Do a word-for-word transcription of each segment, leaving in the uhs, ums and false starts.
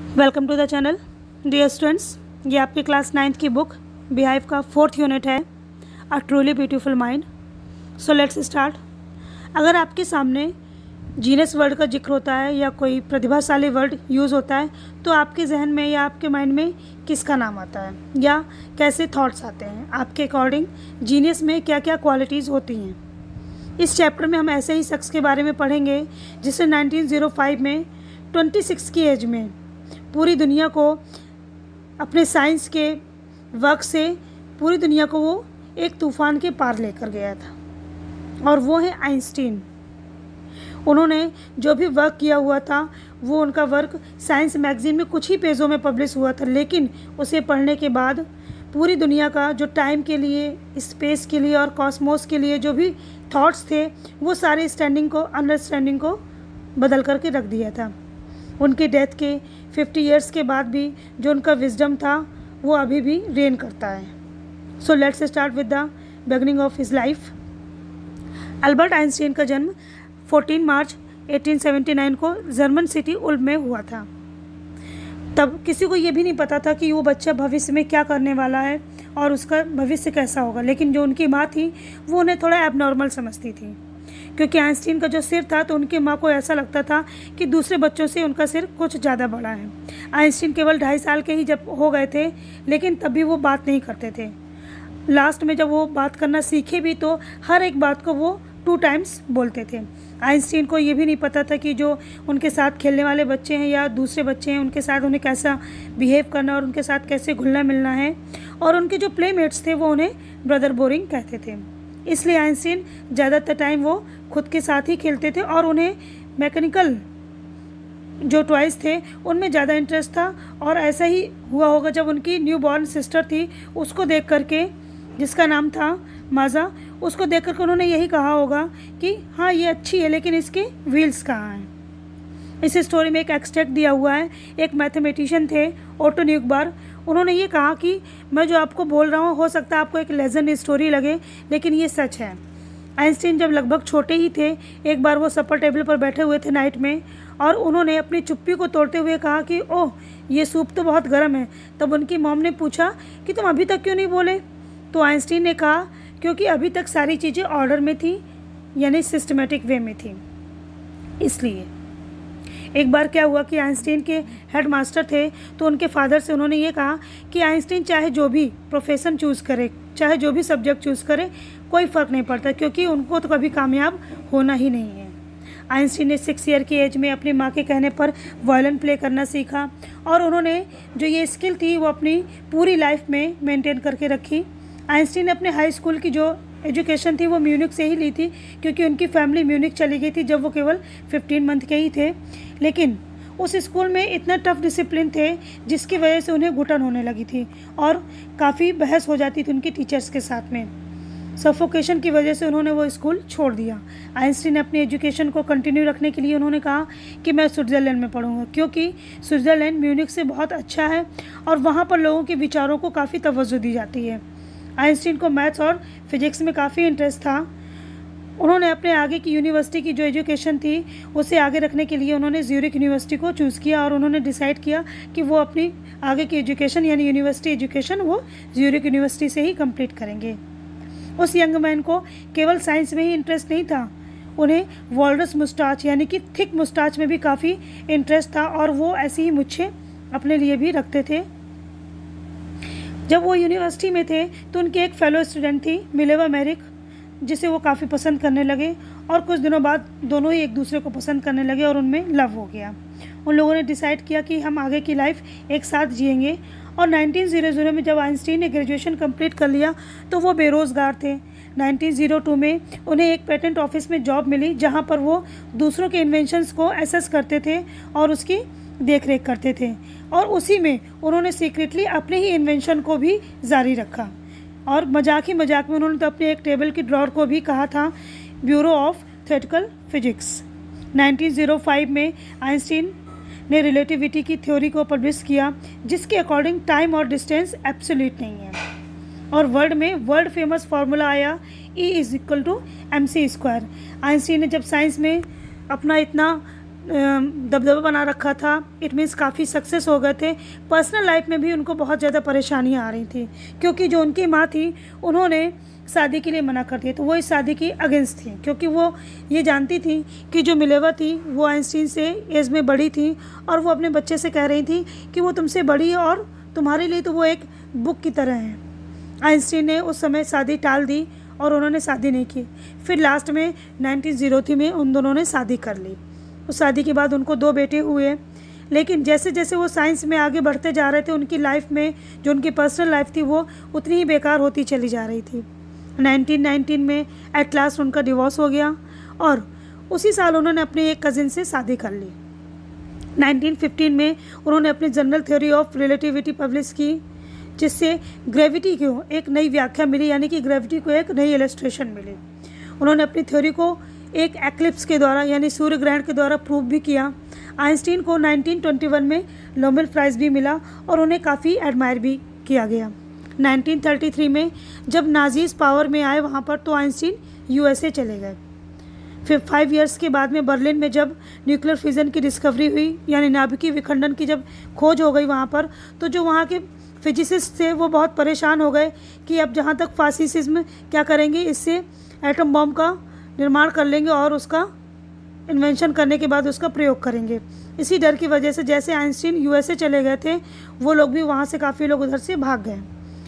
Welcome to the channel dear students. ये आपकी class ninth की बुक बिहाइव का फोर्थ यूनिट है, a truly beautiful mind. So let's start. अगर आपके सामने जीनियस वर्ड का जिक्र होता है या कोई प्रतिभाशाली वर्ड यूज़ होता है तो आपके जहन में या आपके माइंड में किसका नाम आता है या कैसे थॉट्स आते हैं? आपके अकॉर्डिंग जीनियस में क्या क्या क्वालिटीज़ होती हैं? इस चैप्टर में हम ऐसे ही शख्स के बारे में पढ़ेंगे जिसने नाइनटीन ओ फाइव में छब्बीस की एज में पूरी दुनिया को अपने साइंस के वर्क से पूरी दुनिया को वो एक तूफ़ान के पार लेकर गया था, और वो है आइंस्टीन। उन्होंने जो भी वर्क किया हुआ था वो उनका वर्क साइंस मैगज़ीन में कुछ ही पेजों में पब्लिश हुआ था, लेकिन उसे पढ़ने के बाद पूरी दुनिया का जो टाइम के लिए, स्पेस के लिए और कॉस्मोस के लिए जो भी थॉट्स थे वो सारे स्टैंडिंग को अंडरस्टैंडिंग को बदल करके रख दिया था। उनकी डेथ के पचास इयर्स के बाद भी जो उनका विजडम था वो अभी भी रेन करता है। So let's start with the beginning of his life. Albert Einstein का जन्म चौदह मार्च अठारह सौ उन्यासी को जर्मन सिटी उल्म में हुआ था। तब किसी को ये भी नहीं पता था कि वो बच्चा भविष्य में क्या करने वाला है और उसका भविष्य कैसा होगा, लेकिन जो उनकी माँ थी वो उन्हें थोड़ा एबनॉर्मल समझती थी, क्योंकि आइंस्टीन का जो सिर था तो उनकी माँ को ऐसा लगता था कि दूसरे बच्चों से उनका सिर कुछ ज़्यादा बड़ा है। आइंस्टीन केवल ढाई साल के ही जब हो गए थे, लेकिन तब भी वो बात नहीं करते थे। लास्ट में जब वो बात करना सीखे भी तो हर एक बात को वो टू टाइम्स बोलते थे। आइंस्टीन को ये भी नहीं पता था कि जो उनके साथ खेलने वाले बच्चे हैं या दूसरे बच्चे हैं उनके साथ उन्हें कैसा बिहेव करना और उनके साथ कैसे घुलना मिलना है, और उनके जो प्लेमेट्स थे वो उन्हें ब्रदर बोरिंग कहते थे। इसलिए आइंस्टीन ज़्यादातर टाइम वो खुद के साथ ही खेलते थे और उन्हें मैकेनिकल जो टॉयज़ थे उनमें ज़्यादा इंटरेस्ट था। और ऐसा ही हुआ होगा जब उनकी न्यू बॉर्न सिस्टर थी, उसको देख करके, जिसका नाम था माजा, उसको देख करके उन्होंने यही कहा होगा कि हाँ ये अच्छी है लेकिन इसके व्हील्स कहाँ हैं। इस स्टोरी में एक एक्सट्रैक्ट दिया हुआ है। एक मैथमेटिशियन थे ओटो न्यूगबार, उन्होंने ये कहा कि मैं जो आपको बोल रहा हूँ हो सकता है आपको एक लेजेंड स्टोरी लगे, लेकिन ये सच है। आइंस्टीन जब लगभग छोटे ही थे, एक बार वो सपर टेबल पर बैठे हुए थे नाइट में, और उन्होंने अपनी चुप्पी को तोड़ते हुए कहा कि ओह ये सूप तो बहुत गर्म है। तब उनकी मॉम ने पूछा कि तुम अभी तक क्यों नहीं बोले? तो आइंस्टीन ने कहा क्योंकि अभी तक सारी चीज़ें ऑर्डर में थी, यानी सिस्टमेटिक वे में थी, इसलिए। एक बार क्या हुआ कि आइंस्टीन के हेड मास्टर थे तो उनके फादर से उन्होंने ये कहा कि आइंस्टीन चाहे जो भी प्रोफेशन चूज़ करे, चाहे जो भी सब्जेक्ट चूज़ करे, कोई फ़र्क नहीं पड़ता, क्योंकि उनको तो कभी कामयाब होना ही नहीं है। आइंस्टीन ने सिक्स ईयर की एज में अपनी माँ के कहने पर वायलिन प्ले करना सीखा, और उन्होंने जो ये स्किल थी वो अपनी पूरी लाइफ में मेंटेन करके रखी। आइंस्टीन ने अपने हाई स्कूल की जो एजुकेशन थी वो म्यूनिक से ही ली थी, क्योंकि उनकी फैमिली म्यूनिक चली गई थी जब वो केवल पंद्रह मंथ के ही थे। लेकिन उस स्कूल में इतना टफ डिसिप्लिन थे जिसकी वजह से उन्हें घुटन होने लगी थी और काफ़ी बहस हो जाती थी उनकी टीचर्स के साथ में। सफोकेशन की वजह से उन्होंने वो स्कूल छोड़ दिया। आइंस्टीन ने अपनी एजुकेशन को कंटिन्यू रखने के लिए उन्होंने कहा कि मैं स्विट्ज़रलैंड में पढ़ूंगा, क्योंकि स्विट्ज़रलैंड म्यूनिक से बहुत अच्छा है और वहाँ पर लोगों के विचारों को काफ़ी तवज्जो दी जाती है। आइंस्टीन को मैथ्स और फिजिक्स में काफ़ी इंटरेस्ट था। उन्होंने अपने आगे की यूनिवर्सिटी की जो एजुकेशन थी उसे आगे रखने के लिए उन्होंने ज्यूरिख यूनिवर्सिटी को चूज़ किया, और उन्होंने डिसाइड किया कि वो अपनी आगे की एजुकेशन यानी यूनिवर्सिटी एजुकेशन वो ज्यूरिख यूनिवर्सिटी से ही कंप्लीट करेंगे। उस यंग मैन को केवल साइंस में ही इंटरेस्ट नहीं था, उन्हें वॉल्रस मुस्टाच यानी कि थिक मुस्टाच में भी काफ़ी इंटरेस्ट था, और वो ऐसी ही मुच्छें अपने लिए भी रखते थे। जब वो यूनिवर्सिटी में थे तो उनकी एक फेलो स्टूडेंट थी मिलेवा मैरिक, जिसे वो काफ़ी पसंद करने लगे, और कुछ दिनों बाद दोनों ही एक दूसरे को पसंद करने लगे और उनमें लव हो गया। उन लोगों ने डिसाइड किया कि हम आगे की लाइफ एक साथ जिएंगे, और नाइनटीन हंड्रेड में जब आइंस्टीन ने ग्रेजुएशन कंप्लीट कर लिया तो वो बेरोज़गार थे। नाइनटीन ओ टू में उन्हें एक पेटेंट ऑफिस में जॉब मिली, जहाँ पर वो दूसरों के इन्वेंशंस को एसेस करते थे और उसकी देख रेख करते थे, और उसी में उन्होंने सीक्रेटली अपने ही इन्वेंशन को भी जारी रखा। और मजाक ही मजाक में उन्होंने तो अपने एक टेबल की ड्रॉर को भी कहा था bureau of theoretical physics. Nineteen oh five में आइंस्टीन ने रिलेटिविटी की थ्योरी को पब्लिश किया, जिसके अकॉर्डिंग टाइम और डिस्टेंस एब्सोल्यूट नहीं है, और वर्ल्ड में वर्ल्ड फेमस फार्मूला आया E is equal to M C square. Einstein ने जब साइंस में अपना इतना दबदबा बना रखा था, इट मीन्स काफ़ी सक्सेस हो गए थे। पर्सनल लाइफ में भी उनको बहुत ज़्यादा परेशानियाँ आ रही थी, क्योंकि जो उनकी माँ थी उन्होंने शादी के लिए मना कर दिया, तो वो इस शादी की अगेंस्ट थी, क्योंकि वो ये जानती थी कि जो मिलेवा थी वो आइंस्टीन से एज में बड़ी थी, और वो अपने बच्चे से कह रही थी कि वो तुमसे बड़ी है और तुम्हारे लिए तो वो एक बुक की तरह है। आइंस्टीन ने उस समय शादी टाल दी और उन्होंने शादी नहीं की। फिर लास्ट में नाइनटीन ओ थ्री में उन दोनों ने शादी कर ली। उस शादी के बाद उनको दो बेटे हुए, लेकिन जैसे जैसे वो साइंस में आगे बढ़ते जा रहे थे, उनकी लाइफ में जो उनकी पर्सनल लाइफ थी वो उतनी ही बेकार होती चली जा रही थी। नाइनटीन नाइनटीन में एट लास्ट उनका डिवोर्स हो गया, और उसी साल उन्होंने अपने एक कज़िन से शादी कर ली। नाइनटीन फिफ्टीन में उन्होंने अपनी general theory of relativity publish की, जिससे ग्रेविटी को एक नई व्याख्या मिली, यानी कि ग्रेविटी को एक नई इलस्ट्रेशन मिली। उन्होंने अपनी थ्योरी को एक एक्लिप्स के द्वारा, यानी सूर्य ग्रहण के द्वारा प्रूव भी किया। आइंस्टीन को नाइनटीन ट्वेंटी वन में नोबेल प्राइज़ भी मिला और उन्हें काफ़ी एडमायर भी किया गया। नाइनटीन थर्टी थ्री में जब नाजीज पावर में आए वहाँ पर, तो आइंस्टीन यूएसए चले गए। फिर फाइव इयर्स के बाद में बर्लिन में जब न्यूक्लियर फिजन की डिस्कवरी हुई, यानी नाभिकीय विखंडन की जब खोज हो गई वहाँ पर, तो जो वहाँ के फिजिसिस्ट थे वो बहुत परेशान हो गए कि अब जहाँ तक फासिज्म क्या करेंगे, इससे एटम बॉम्ब का निर्माण कर लेंगे और उसका इन्वेंशन करने के बाद उसका प्रयोग करेंगे। इसी डर की वजह से जैसे आइंस्टीन यूएसए चले गए थे, वो लोग भी वहाँ से काफ़ी लोग उधर से भाग गए।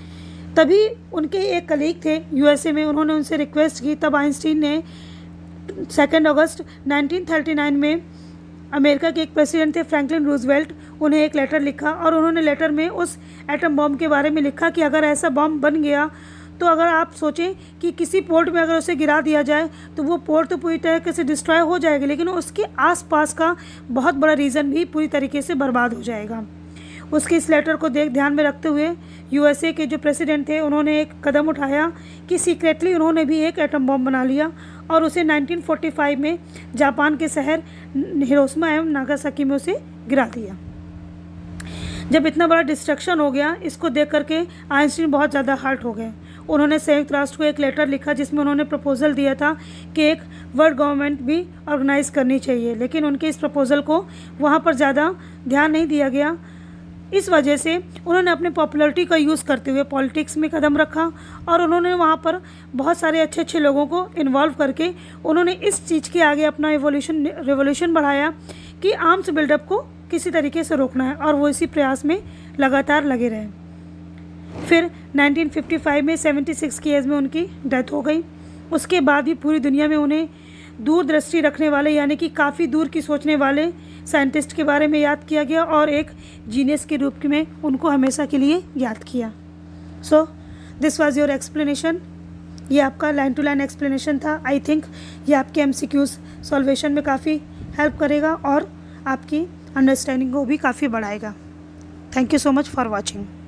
तभी उनके एक कलीग थे यूएसए में, उन्होंने उनसे रिक्वेस्ट की। तब आइंस्टीन ने second August nineteen thirty nine में अमेरिका के एक प्रेसिडेंट थे फ्रैंकलिन रूजवेल्ट, उन्हें एक लेटर लिखा, और उन्होंने लेटर में उस एटम बॉम्ब के बारे में लिखा कि अगर ऐसा बॉम्ब बन गया तो अगर आप सोचें कि किसी पोर्ट में अगर उसे गिरा दिया जाए तो वो पोर्ट तो पूरी तरीके से डिस्ट्रॉय हो जाएगी, लेकिन उसके आसपास का बहुत बड़ा रीजन भी पूरी तरीके से बर्बाद हो जाएगा। उसके इस लेटर को देख ध्यान में रखते हुए यूएसए के जो प्रेसिडेंट थे उन्होंने एक कदम उठाया कि सीक्रेटली उन्होंने भी एक एटम बॉम्ब बना लिया और उसे नाइनटीन फोर्टी फाइव में जापान के शहर हिरोशिमा एवं नागासाकी में उसे गिरा दिया। जब इतना बड़ा डिस्ट्रक्शन हो गया, इसको देख करके आइंस्टीन बहुत ज़्यादा हर्ट हो गए। उन्होंने संयुक्त राष्ट्र को एक लेटर लिखा जिसमें उन्होंने प्रपोजल दिया था कि एक वर्ल्ड गवर्नमेंट भी ऑर्गेनाइज करनी चाहिए, लेकिन उनके इस प्रपोजल को वहाँ पर ज़्यादा ध्यान नहीं दिया गया। इस वजह से उन्होंने अपने पॉपुलैरिटी का यूज़ करते हुए पॉलिटिक्स में कदम रखा और उन्होंने वहाँ पर बहुत सारे अच्छे अच्छे लोगों को इन्वॉल्व करके उन्होंने इस चीज़ के आगे अपना एवोल्यूशन रेवोल्यूशन बढ़ाया कि आर्म्स बिल्डअप को किसी तरीके से रोकना है, और वो इसी प्रयास में लगातार लगे रहे। फिर नाइनटीन फिफ्टी फाइव में छिहत्तर की एज में उनकी डेथ हो गई। उसके बाद भी पूरी दुनिया में उन्हें दूरदृष्टि रखने वाले, यानी कि काफ़ी दूर की सोचने वाले साइंटिस्ट के बारे में याद किया गया और एक जीनियस के रूप में उनको हमेशा के लिए याद किया। So this was your explanation. ये आपका लाइन टू लाइन एक्सप्लेनेशन था। आई थिंक ये आपके एमसीक्यूज सॉल्वेशन में काफ़ी हेल्प करेगा और आपकी अंडरस्टैंडिंग को भी काफ़ी बढ़ाएगा। Thank you so much for watching.